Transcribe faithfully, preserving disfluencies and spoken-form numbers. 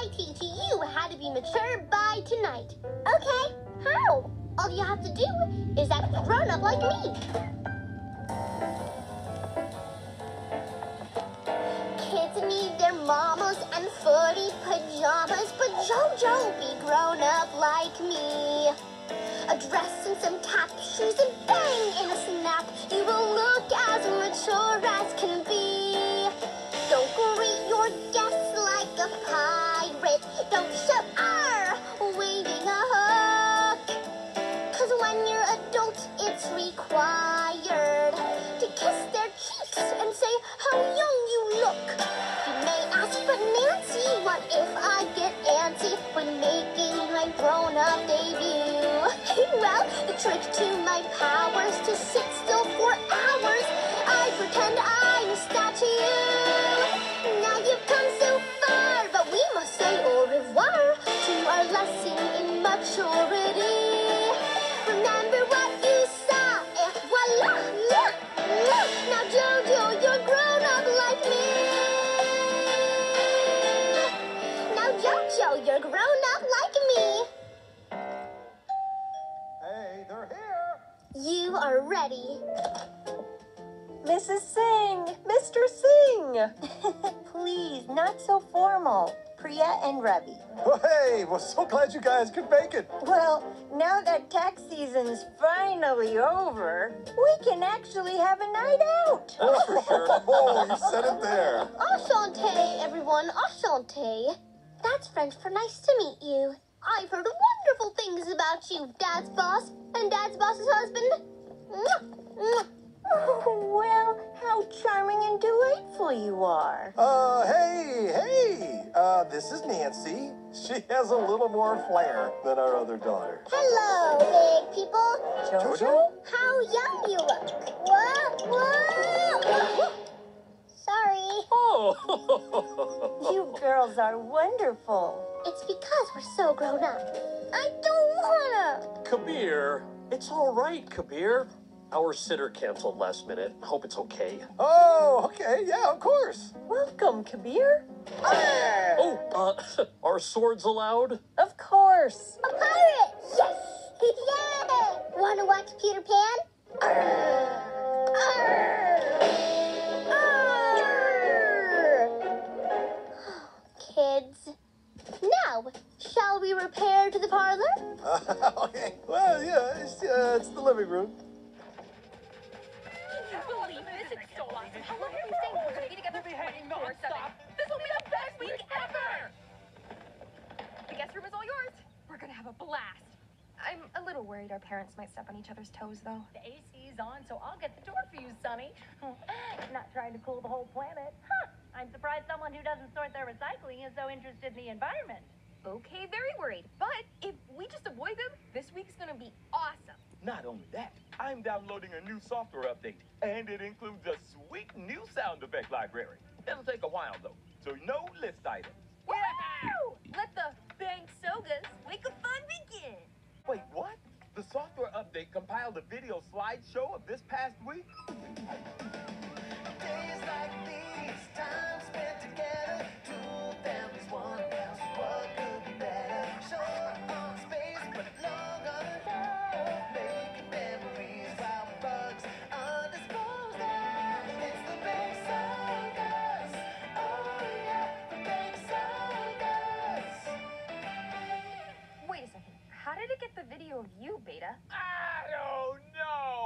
I teach you how to be mature by tonight. Okay, how? All you have to do is act grown up like me. Kids need their mamas and footy pajamas, but JoJo be grown up like me. A dress and some tap shoes and bang in a snap, you will look as mature as can be. Don't greet your guests like a pirate. Don't shout "arr" waving a hook. Cause when you're adult, it's required to kiss their cheeks and say how young you look. You may ask, but Nancy, what if I get antsy when making my grown-up debut? Well, the trick to my powers to sit still for hours, I pretend I'm a statue. Now you've come so far, but we must say au revoir to our lesson in maturity. Remember what you saw, et voila, look, look. Now JoJo, you're grown up like me. Now JoJo, you're grown up like me. Hey, they're here. You are ready. Missus Singh! Mister Singh! Please, not so formal. Priya and Ravi. Well, hey, well, so glad you guys could make it. Well, now that tax season's finally over, we can actually have a night out. Oh, for sure. Oh, you said it there. Enchanté, everyone, enchanté. That's French for nice to meet you. I've heard wonderful things about you, Dad's boss and Dad's boss's husband. Mwah, mwah. Oh, well, how charming and delightful you are. Uh, hey, hey. Uh, this is Nancy. She has a little more flair than our other daughter. Hello, big people. Jojo? How young you look. Whoa, whoa. Sorry. Oh! You girls are wonderful. It's because we're so grown up. I don't wanna. Kabir, it's all right, Kabir. Our sitter canceled last minute. Hope it's okay. Oh, okay. Yeah, of course. Welcome, Kabir. Oh, uh, are swords allowed? Of course. A pirate. Yes. Yeah. Wanna watch Peter Pan? Arr. Arr. Arr. Kids. Now, shall we repair to the parlor? Uh, okay. Well, yeah, it's, uh, it's the living room. Believe this? It's so awesome. How long have we saying we're gonna be together twenty-four seven? This will be the best week ever! The guest room is all yours. We're gonna have a blast. I'm a little worried our parents might step on each other's toes, though. The A C's on, so I'll get the door for you, Sonny. Not trying to cool the whole planet. Huh. I'm surprised someone who doesn't sort their recycling is so interested in the environment. Okay, very worried. But if we just avoid them, this week's gonna be awesome. Not only that, I'm downloading a new software update, and it includes a sweet new sound effect library. It'll take a while, though, so no list items. Woo! Let the bang sogas wake of fun begin. Wait, what? The software update compiled a video slideshow of this past week? Days like these, time spent together, two families, one house, what could be better? Short on space, but long on love, making memories while bugs are disposed of. It's the Big Sogas, oh yeah, the Big Sogas. Wait a second. How did it get the video of you, Beta? I don't know.